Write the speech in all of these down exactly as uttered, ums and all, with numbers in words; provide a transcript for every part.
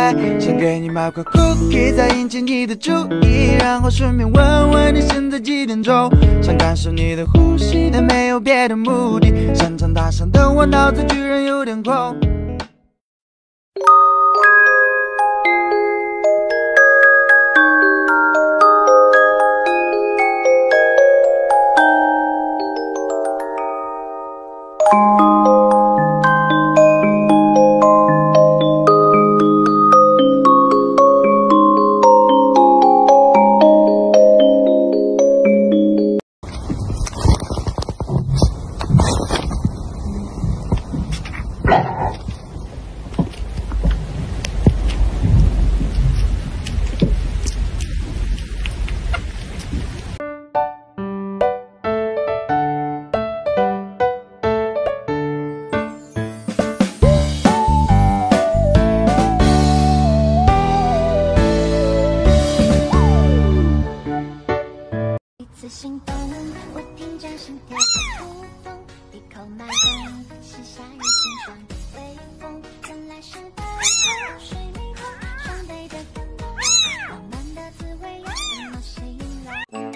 来，先给你买块 cookie， 再引起你的注意，然后顺便问问你现在几点钟，想感受你的呼吸，但没有别的目的，擅长大声的我脑子居然有点空。 心动，我听着心跳扑通，一口奶红，是夏日清爽的微风，原来是白头水蜜蜂，双倍的感动，浪漫的滋味要怎么形容？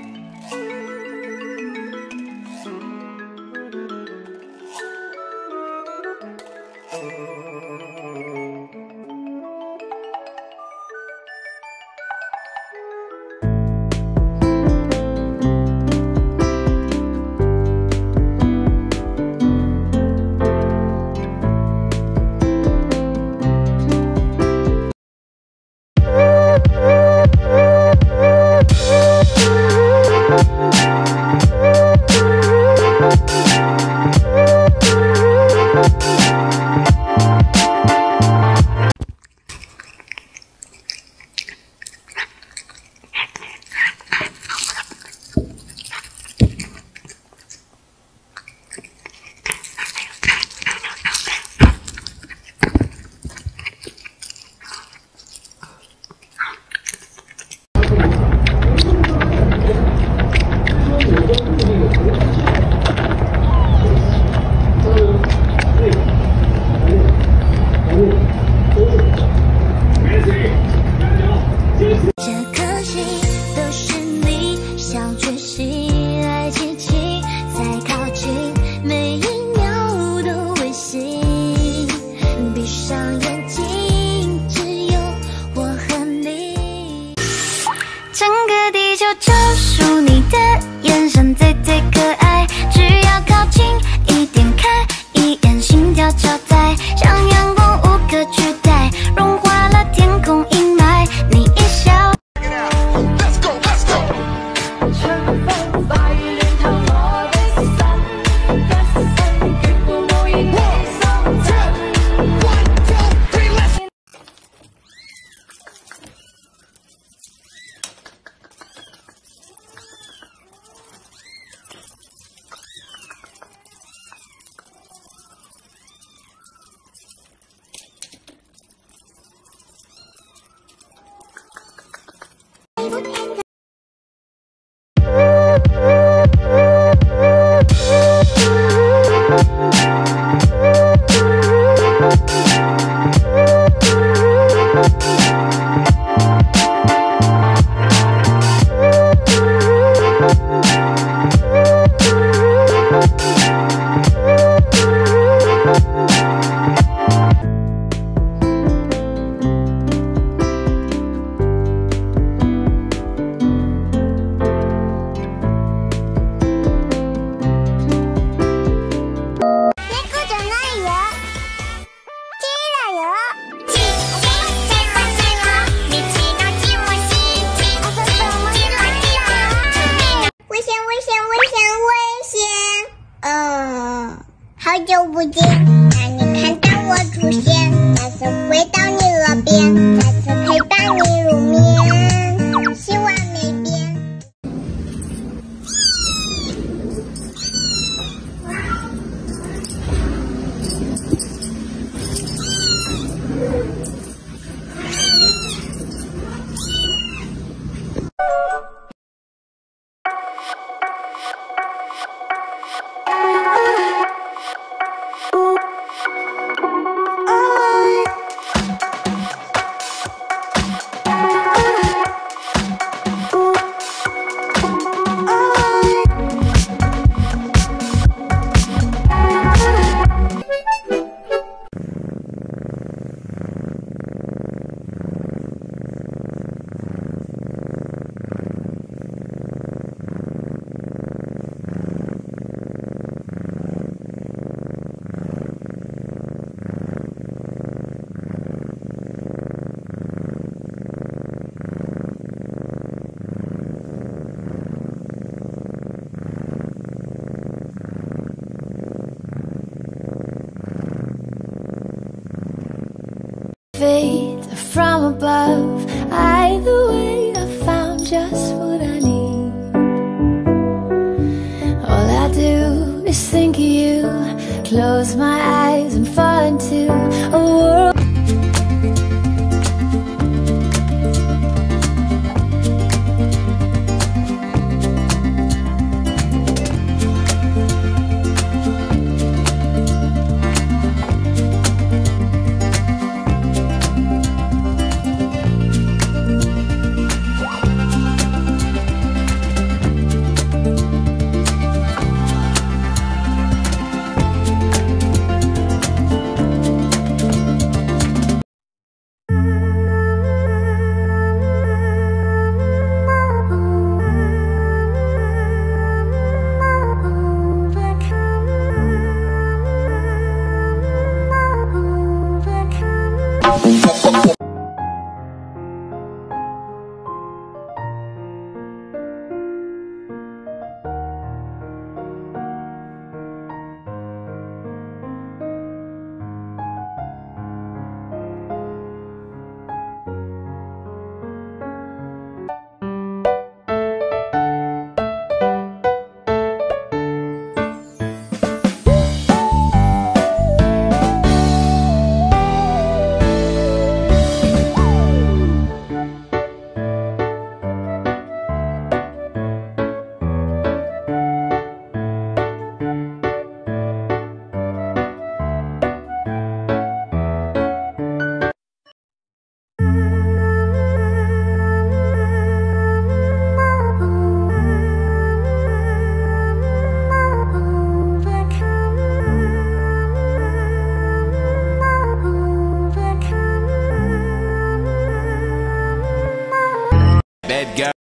整个地球就属你的眼神最最可爱，只要靠近一点，看一眼，心跳超载，像阳光无可取代，融化了天空阴霾。你一笑。 fate from above. Either way, I found just what I need. All I do is think of you, close my eyes and fall into a world. Bad guy.